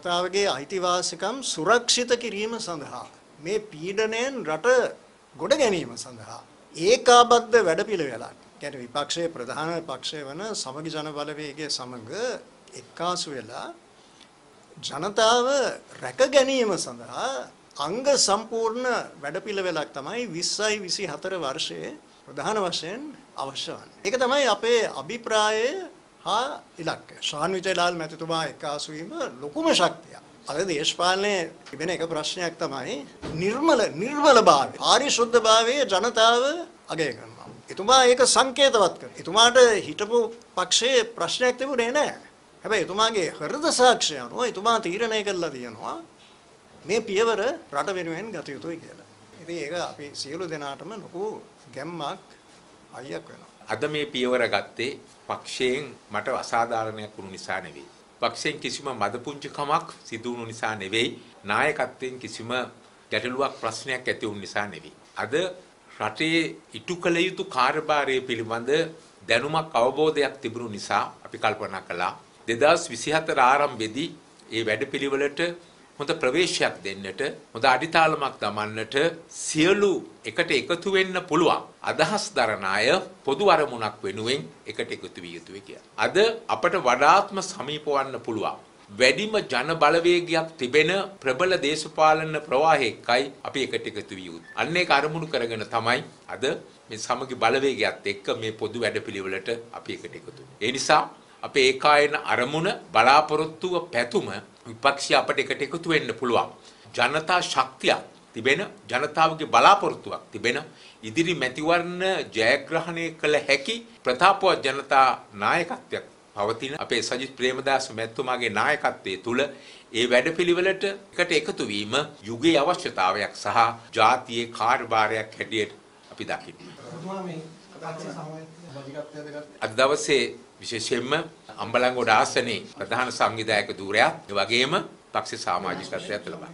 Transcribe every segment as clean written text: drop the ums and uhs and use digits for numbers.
ජනතාවගේ අයිතිවාසිකම් සුරක්ෂිත කිරීම සඳහා මේ පීඩනයෙන් රට ගොඩ ගැනීම සඳහා ඒකාබද්ධ වැඩපිළිවෙලක්. කියන්නේ විපක්ෂයේ ප්‍රධාන පක්ෂය වන සමගි ජන බලවේගයේ සමග එක්කාසු වෙලා ජනතාව රැක ගැනීම සඳහා අංග සම්පූර්ණ වැඩපිළිවෙලක් තමයි 20යි 24 වර්ෂයේ ප්‍රධාන වශයෙන් අවශ්‍ය වන්නේ. ඒක තමයි අපේ අභිප්‍රායය හා ඉලක්කය. ශාන් විජයලාල් මැතිතුමා එක්කාසු වීම ලොකුම ශක්තියක්. අද දේශපාලනයේ තිබෙන එක ප්‍රශ්නයක් තමයි නිර්මලභාවය. පාරිශුද්ධභාවයේ ජනතාව අගය කරනවා. එතුමා ඒක සංකේතවත් කරනවා. එතුමාට හිටපු පක්ෂයේ ප්‍රශ්නයක් තිබුණේ නැහැ. හැබැයි එතුමාගේ හෘද සාක්ෂිය අනුව එතුමා තීරණය කළා තියෙනවා මේ පියවර රට වෙනුවෙන් ගත යුතුයි කියලා. ඉතින් ඒක අපි සියලු දෙනාටම ලොකු ගැම්මක් අයියක් වෙනවා. අද මේ පියවර ගත්තේ පක්ෂයෙන් මට අසාධාරණයක් වුණු නිසා නෙවෙයි. පක්ෂයෙන් කිසිම මදපුංචිකමක් සිදු වුණු නිසා නෙවෙයි. නායකත්වයෙන් කිසිම ගැටලුවක් ප්‍රශ්නයක් ඇති වුණු නිසා නෙවෙයි. අද රටේ ඉටු කළ යුතු කාර්යභාරය පිළිබඳ දැනුමක් අවබෝධයක් තිබුණු නිසා අපි කල්පනා කළා 2024 ආරම්භයේදී මේ වැඩපිළිවෙලට හොඳ ප්‍රවේශයක් දෙන්නට හොඳ අඩිතාලමක් දමන්නට සියලු එකට එකතු වෙන්න පුළුවන් අදහස් දරන අය පොදු අරමුණක් වෙනුවෙන් එකට එකතු විය යුතුයි කියලා. අද අපට වඩාත්ම සමීප වන්න පුළුවන් වැඩිම ජන බලවේගයක් තිබෙන ප්‍රබල දේශපාලන ප්‍රවාහයකයි අපි එකට එකතු විය යුතු. අන්න ඒක අරමුණු කරගෙන තමයි අද මේ සමගි බලවේගයත් එක්ක මේ පොදු වැඩපිළිවෙලට අපි එකට එකතු වෙන්නේ. ඒ නිසා අපේ ඒකායන අරමුණ බලාපොරොත්තුව පැතුම විපක්ෂය අපට එකට එකතු වෙන්න පුළුවන්. ජනතා ශක්තියක් තිබෙන ජනතාවගේ බලාපොරොත්තුවක් තිබෙන ඉදිරි මැතිවරණ ජයග්‍රහණය කළ හැකි ප්‍රතාපවත් ජනතා නායකත්වයක් පවතින අපේ සජිත් ප්‍රේමදාස මැතිතුමාගේ නායකත්වයේ තුල ඒ වැඩපිළිවෙලට එකට එකතු වීම යුගයේ අවශ්‍යතාවයක් සහ ජාතියේ කාර්යභාරයක් හැටියට අපි දකිනවා. අද දවසේ විශේෂයෙන්ම අම්බලන්ගොඩ ආසනයේ ප්‍රධාන සංවිධායක ධූරයා ඒ වගේම පක්ෂ සමාජිකත්වයට ලබා.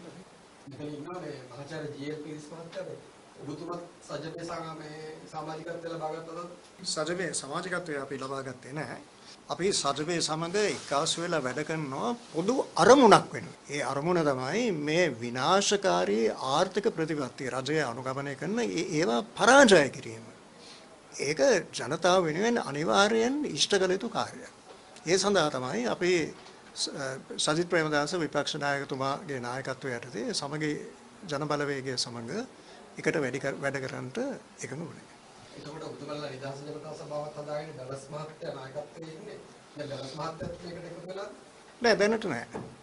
සජිතේ සමාජිකත්වය අපි ලබා ගත්තේ නැහැ. අපි සජිතේ සමග එක්කාසු වෙලා වැඩ කරනවා පොදු අරමුණක් වෙනුවෙන්. ඒ අරමුණ තමයි මේ විනාශකාරී ආර්ථික ප්‍රතිපත්ති රජය අනුගමනය කරන ඒවා පරාජය කිරීම. ඒක ජනතාව වෙනුවෙන් අනිවාර්යෙන් ඉෂ්ට කළ යුතු කාර්යයක්. ඒ සඳහා තමයි අපි සජිත් ප්‍රේමදාස විපක්ෂ නායකතුමාගේ නායකත්වය යටතේ සමගි ජන බලවේගය සමග එකට වැඩ කරන්නට එකඟ වුණේ. එතකොට ඔබතුමාලා නිදහස් ජනතා සභාවත් හදාගෙන දලස් මහත්තයා නායකත්වයේ ඉන්නේ. දැන් දලස් මහත්තයාත් මේකට එකතු වෙලා නෑ දැනට නෑ.